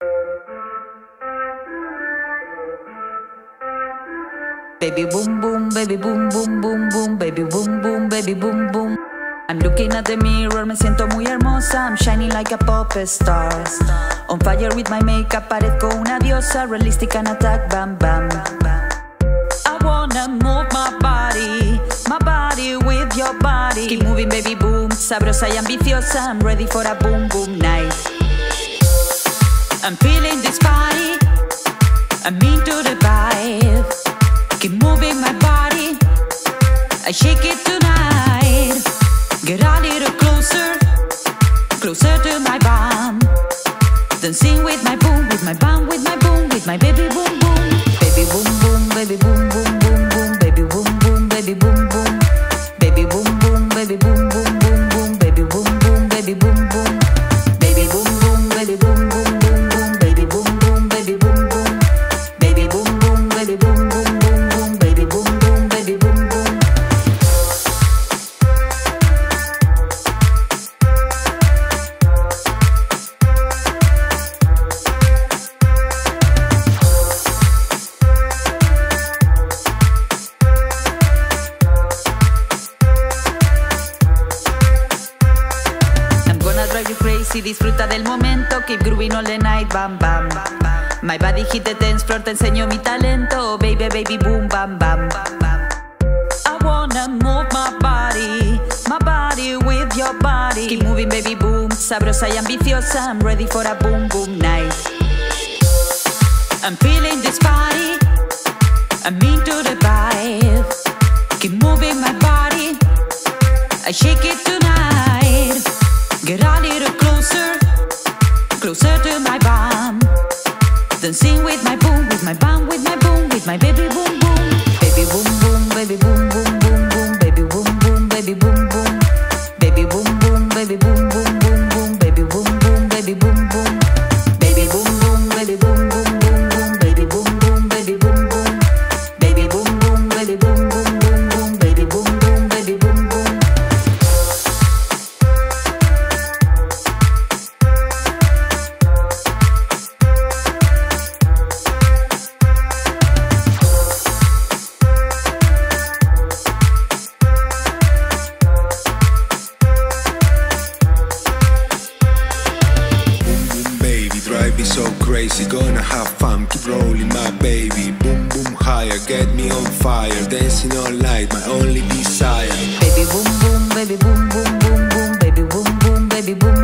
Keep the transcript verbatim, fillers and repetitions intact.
Baby boom boom, baby boom boom boom boom, baby boom boom, baby boom boom. I'm looking at the mirror, me siento muy hermosa. I'm shining like a pop star. On fire with my makeup, parezco una diosa. Realistic and attack, bam bam. I wanna move my body, my body with your body. Keep moving baby boom, sabrosa y ambiciosa. I'm ready for a boom boom night. I'm feeling this body, I'm into the vibe. Keep moving my body, I shake it tonight. Get a little closer, closer to my bum. Dancing with my boom, with my bum, with my boom, with my baby boom boom. Baby boom boom, baby boom boom boom boom, baby boom boom, baby boom boom. Baby boom boom, baby boom boom boom boom, baby boom boom, baby boom boom. Baby boom boom, baby boom boom boom boom, baby boom boom, baby boom boom. Baby boom boom, baby boom boom boom boom, baby boom boom, baby boom boom. Drive you crazy, disfruta del momento. Keep grooving all the night, bam bam. My body hit the dance floor, te enseño mi talento. Baby, baby, boom, bam bam. I wanna move my body, my body with your body. Keep moving baby boom, sabrosa y ambiciosa. I'm ready for a boom boom night. I'm feeling this body, I'm into the vibe. Keep moving my body, I shake it tonight. Get a little closer, closer to my bum. Dancing with my boom, with my bum, with my boom, with my baby boom boom. Baby boom boom, baby boom boom boom boom, baby boom boom, baby boom boom. Baby boom boom, baby boom boom boom boom, baby boom boom, baby boom boom. Baby boom boom, baby boom boom boom boom, baby boom boom, baby boom boom. Baby boom boom, baby boom boom boom boom, baby boom boom, baby boom boom. Drive me so crazy, gonna have fun, keep rolling my baby. Boom boom higher, get me on fire. Dancing all night, my only desire. Baby boom boom, baby boom boom boom boom, baby boom boom, baby boom